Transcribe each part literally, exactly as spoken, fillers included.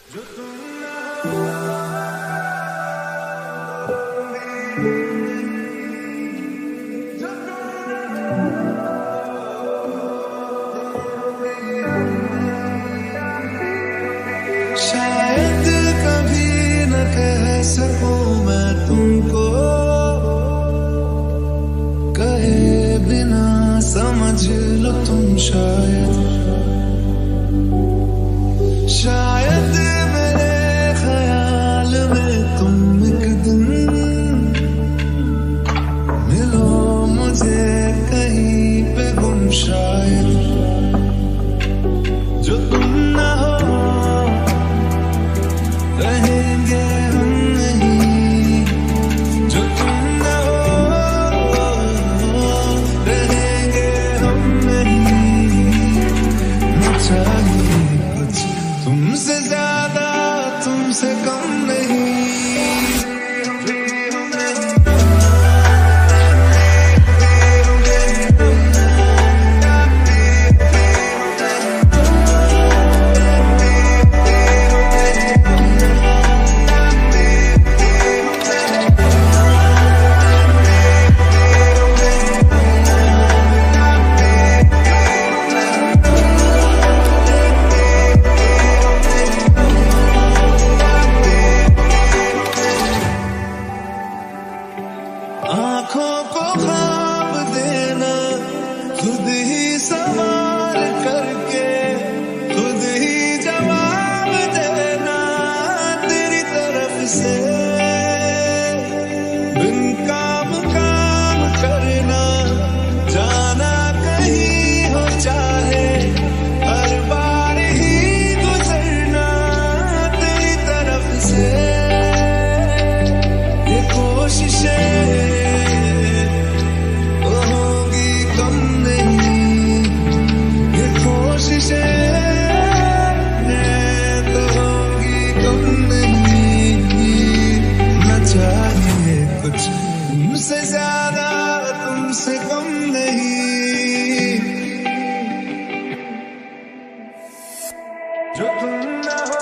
शायद कभी न कह सकूं मैं तुमको, कहे बिना समझ लो तुम शायद। शायद मेरे ख्याल में तुम एक दिन मिलो मुझे कहीं पे गुम शायद। जो तुम ना हो रहेंगे हम नहीं, जो तुम ना हो रहेंगे हम नहीं। न चाहिए कुछ तुमसे ज्यादा तुमसे कम नहीं। आँखों को ख्वाब देना खुद ही सवाल करके, खुद ही जवाब देना तेरी तरफ से। बिन काम काम करना जाना कहीं हो चाहे, हर बार ही गुजरना तेरी तरफ से। ये कोशिशें कुछ तुमसे ज्यादा तुमसे कम नहीं। जो तुम ना हो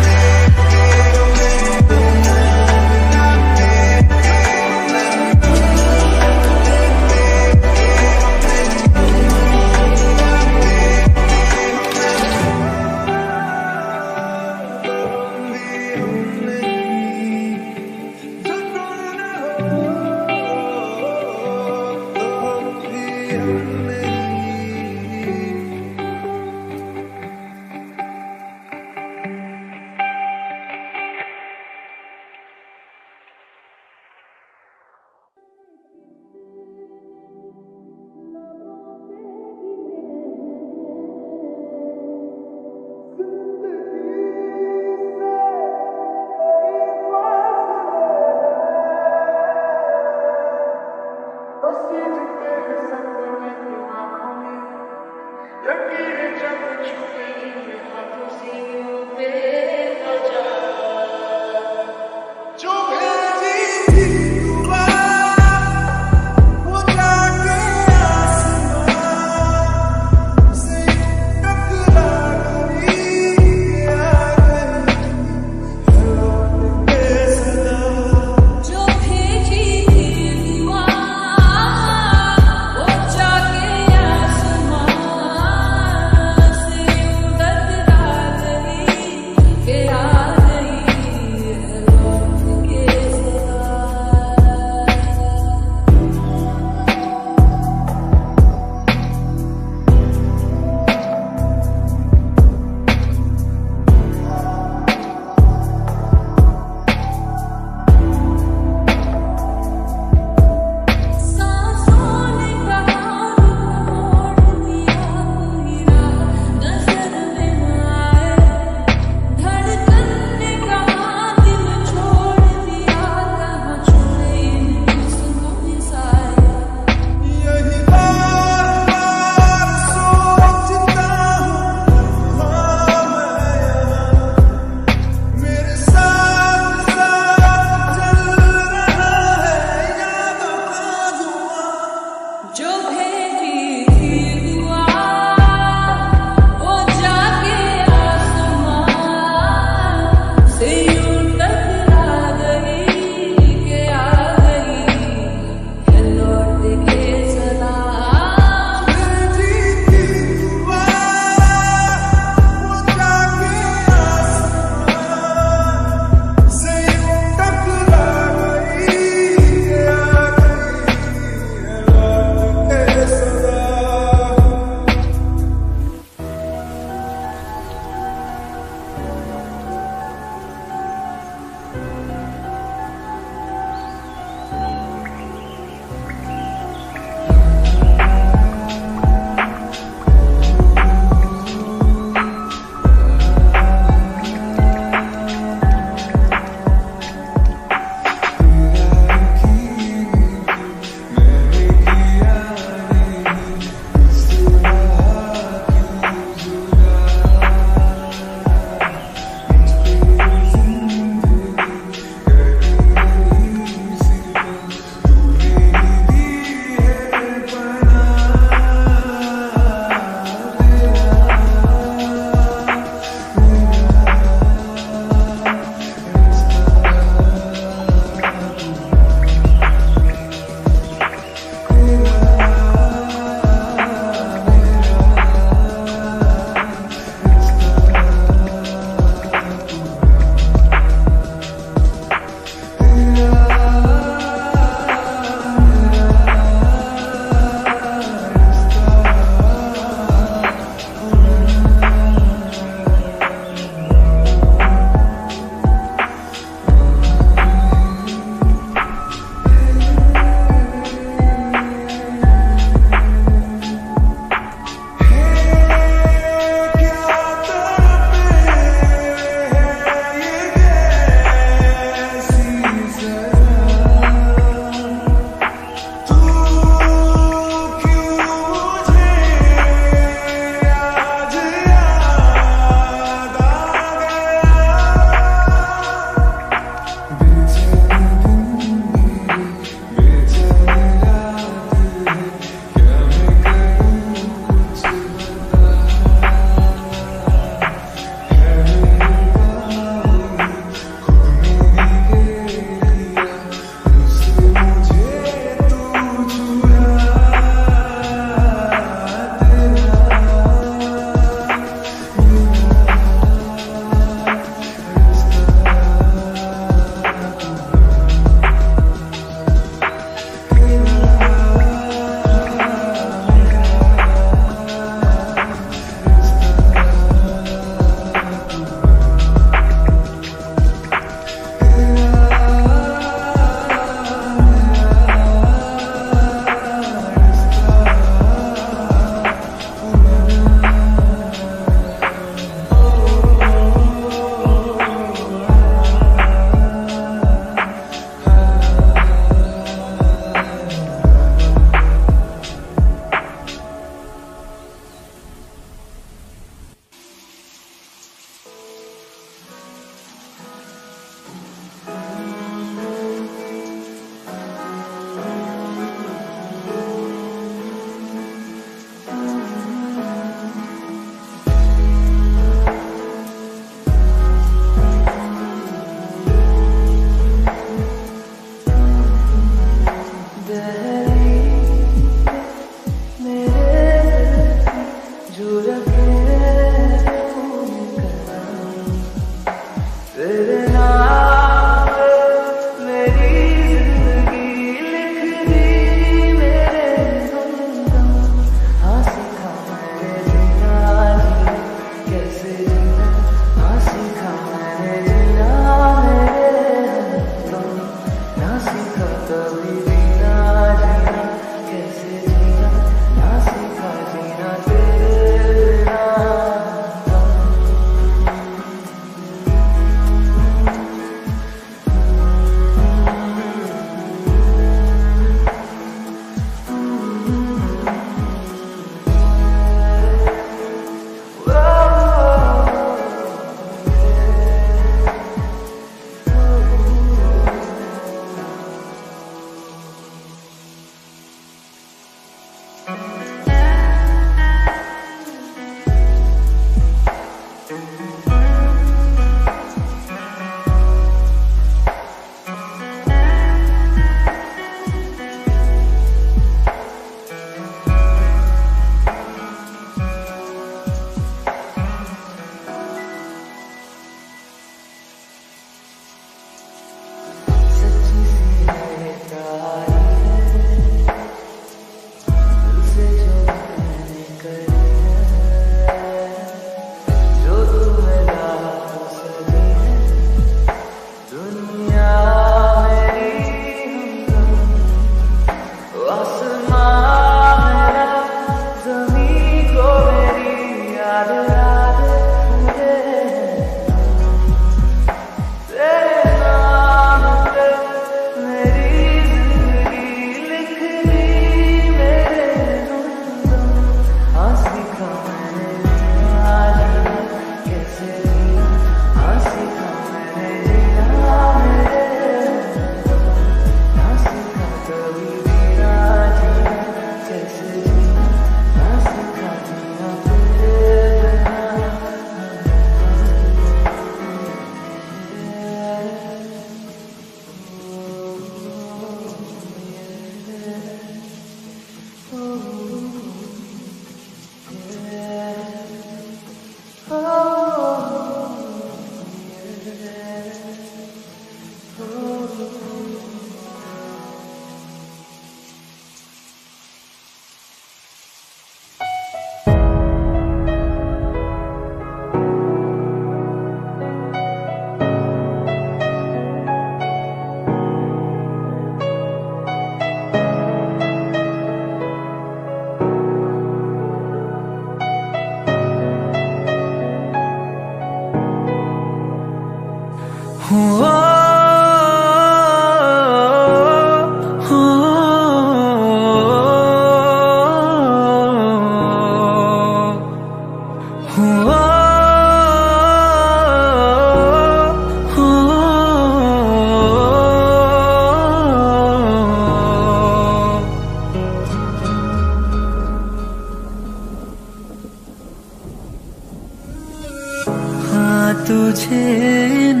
तुझे इन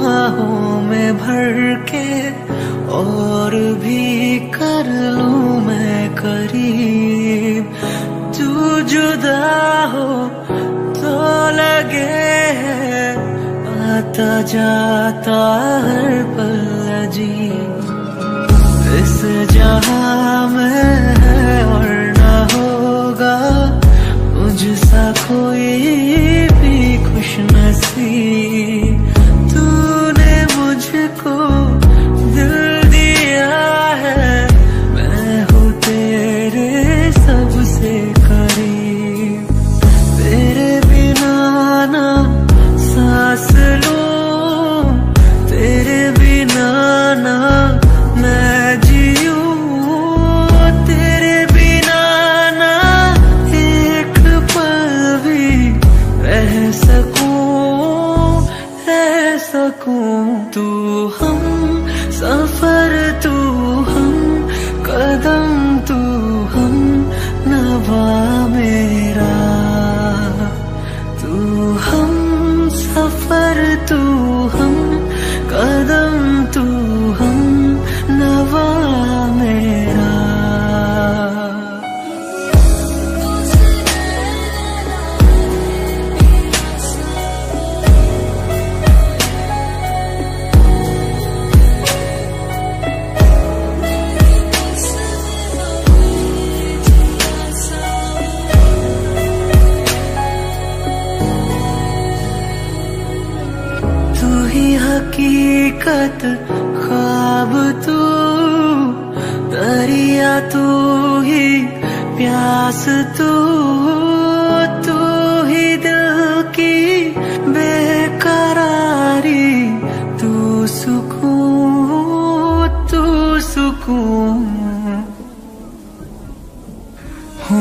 बाहों में भर के और भी कर लूं मैं करीब, तू जुदा हो तो लगे है आता जाता हर पल अजीब, इस जहां में है और न होगा मुझसा कोई भी खुश नसीब, तूने मुझको दिल दिया है, मैं हूँ तेरे सबसे करीब, तेरे बिना ना सांस लूं, तेरे बिना ना मैं जीऊं, तेरे बिना ना एक पल भी रह सकूं, रह हकीकत ख्वाब तू, दरिया तू ही प्यास तू, तू ही दिल की बेकरारी, तू सुकून, तू सुकून हो।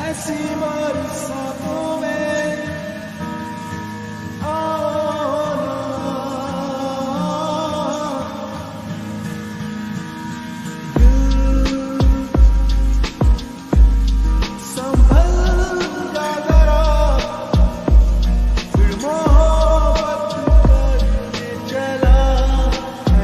ऐसी बरसातों में आओ ना, संभल जा जरा, फिर मोहब्बत करने चला है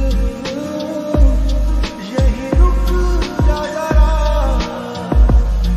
तू, यही रुक जा जरा,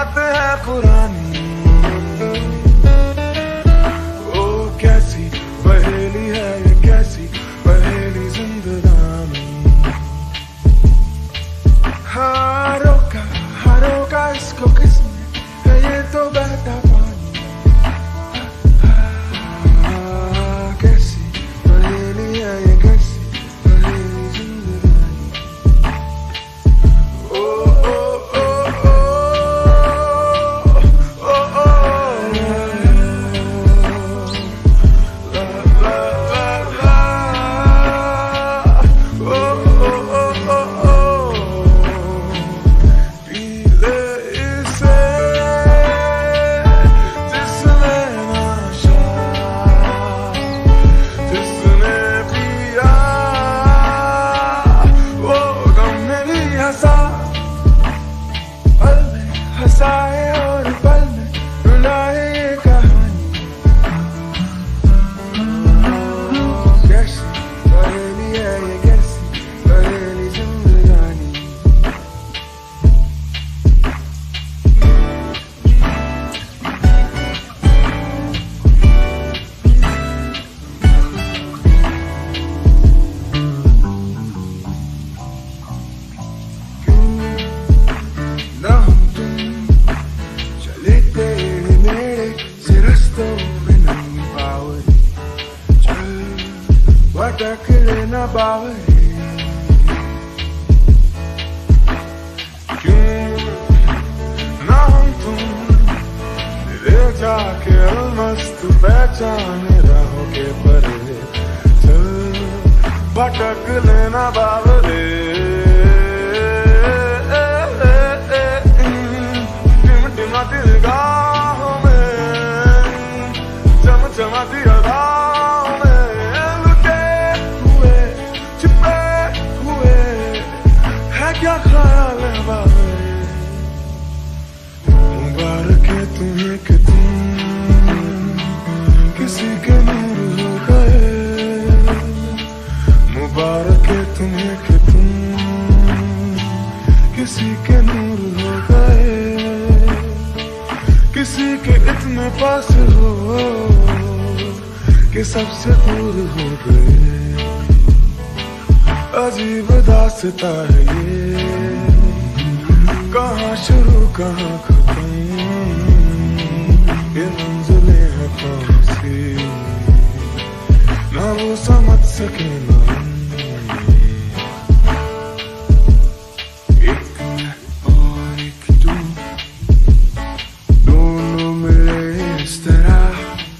बात है पुरानी, ओ कैसी पहेली है ये, कैसी पहेली जिंदगानी। हाँ रोका हाँ रोका इसको किसने, है ये तो बहता पानी। हाँ कैसी पहेली है ये, कैसी पहेली जिंदगानी। ओ ओ ओ ओ ओ ओ ला ला ला ला ओ ओ ओ ओ पीले इसे जिसने नाशा, जिसने पिया वो गम में भी हंसा, पल में हंसाए और पल में रुलाए ये कहानी। कैसी पहेली है ये, कैसी पहेली जिंदगानी। ना हम तुम चले तेरे मेरे से रस्तों में नहीं पावरी, चल भटक लेना बावरी। क्यों ना हम तुम ले जाके अलमस्त पहचाने रहोगे परे, चल भटक लेना बावरी। टिमटिमाती निगाहों में, चमचमाती अदाओं में, लुटे हुए छिपे हुए है क्या ख्याल है बाबे। मुबारक है तुम्हें कि तुम किसी के नूर हो गए, मुबारक है तुम्हें कि तुम किसी के नूर हो गए, किसी के इतने पास हो कि सबसे दूर हो गए। अजीब दास्ता है ये, कहाँ शुरू कहाँ खत्म, ये मंजिलें हैं कौन सी, ना वो समझ सके ना हम। एक मैं और एक तू, दोनों मिले इस तरह,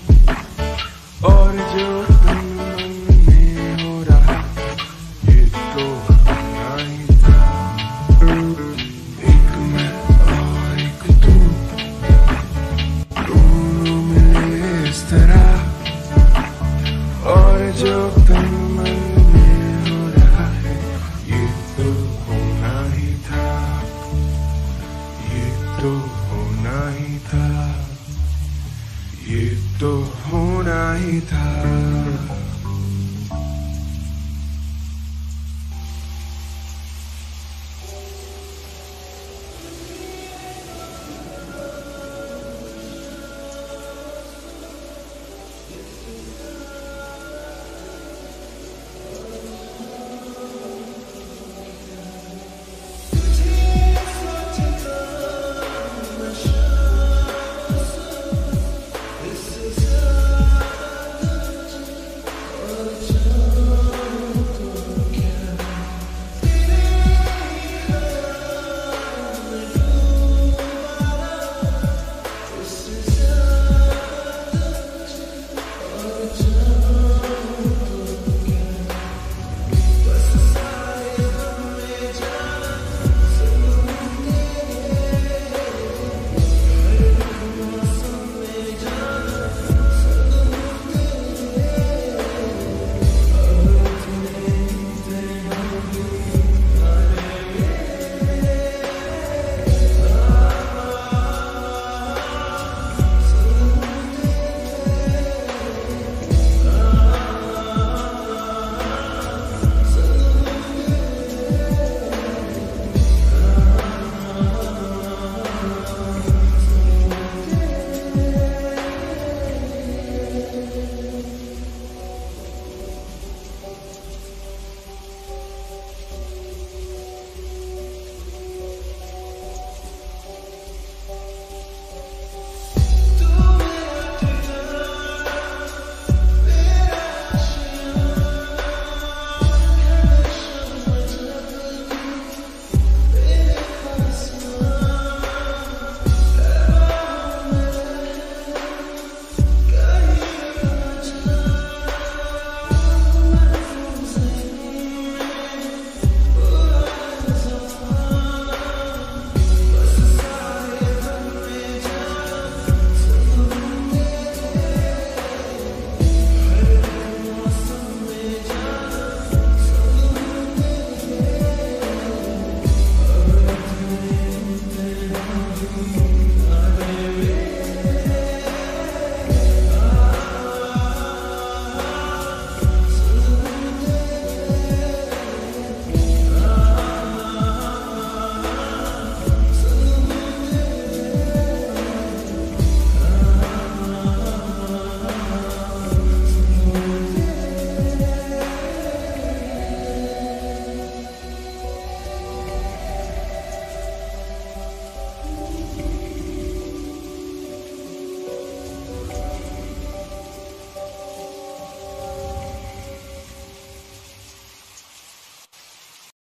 और जो तन मन में हो रहा ये तो होना ही था। एक मैं और एक तू, दोनों मिले इस तरह, और जो तन मन में हो रहा है ये तो होना ही था, ये तो होना ही था, ये तो होना ही था।